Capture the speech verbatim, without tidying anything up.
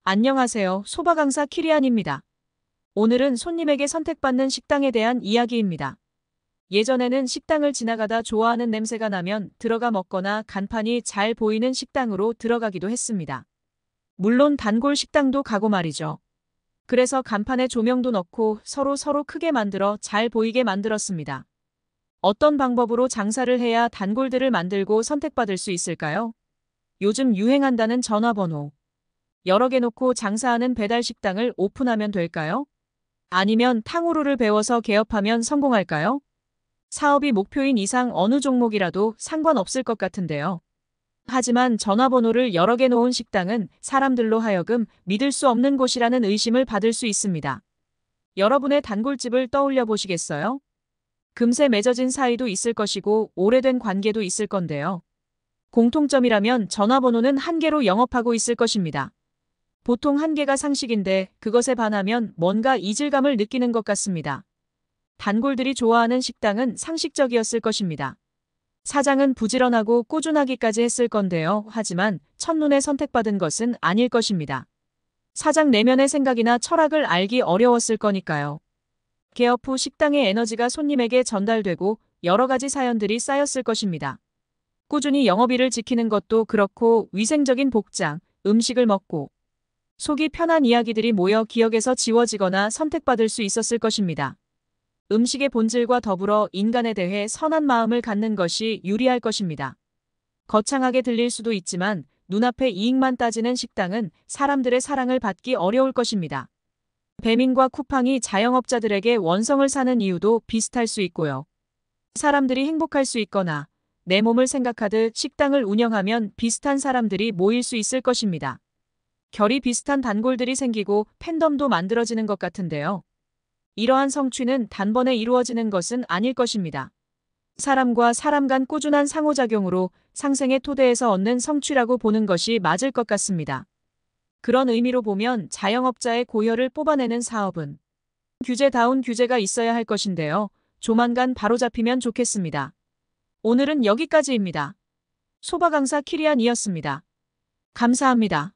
안녕하세요. 소바 강사 키리안입니다. 오늘은 손님에게 선택받는 식당에 대한 이야기입니다. 예전에는 식당을 지나가다 좋아하는 냄새가 나면 들어가 먹거나 간판이 잘 보이는 식당으로 들어가기도 했습니다. 물론 단골 식당도 가고 말이죠. 그래서 간판에 조명도 넣고 서로 서로 크게 만들어 잘 보이게 만들었습니다. 어떤 방법으로 장사를 해야 단골들을 만들고 선택받을 수 있을까요? 요즘 유행한다는 전화번호. 여러 개 놓고 장사하는 배달 식당을 오픈하면 될까요? 아니면 탕후루를 배워서 개업하면 성공할까요? 사업이 목표인 이상 어느 종목이라도 상관없을 것 같은데요. 하지만 전화번호를 여러 개 놓은 식당은 사람들로 하여금 믿을 수 없는 곳이라는 의심을 받을 수 있습니다. 여러분의 단골집을 떠올려 보시겠어요? 금세 맺어진 사이도 있을 것이고 오래된 관계도 있을 건데요. 공통점이라면 전화번호는 한 개로 영업하고 있을 것입니다. 보통 한 개가 상식인데 그것에 반하면 뭔가 이질감을 느끼는 것 같습니다. 단골들이 좋아하는 식당은 상식적이었을 것입니다. 사장은 부지런하고 꾸준하기까지 했을 건데요. 하지만 첫눈에 선택받은 것은 아닐 것입니다. 사장 내면의 생각이나 철학을 알기 어려웠을 거니까요. 개업 후 식당의 에너지가 손님에게 전달되고 여러 가지 사연들이 쌓였을 것입니다. 꾸준히 영업일을 지키는 것도 그렇고 위생적인 복장, 음식을 먹고 속이 편한 이야기들이 모여 기억에서 지워지거나 선택받을 수 있었을 것입니다. 음식의 본질과 더불어 인간에 대해 선한 마음을 갖는 것이 유리할 것입니다. 거창하게 들릴 수도 있지만 눈앞의 이익만 따지는 식당은 사람들의 사랑을 받기 어려울 것입니다. 배민과 쿠팡이 자영업자들에게 원성을 사는 이유도 비슷할 수 있고요. 사람들이 행복할 수 있거나 내 몸을 생각하듯 식당을 운영하면 비슷한 사람들이 모일 수 있을 것입니다. 결이 비슷한 단골들이 생기고 팬덤도 만들어지는 것 같은데요. 이러한 성취는 단번에 이루어지는 것은 아닐 것입니다. 사람과 사람 간 꾸준한 상호작용으로 상생의 토대에서 얻는 성취라고 보는 것이 맞을 것 같습니다. 그런 의미로 보면 자영업자의 고혈을 뽑아내는 사업은 규제다운 규제가 있어야 할 것인데요. 조만간 바로잡히면 좋겠습니다. 오늘은 여기까지입니다. 소바 강사 키리안이었습니다. 감사합니다.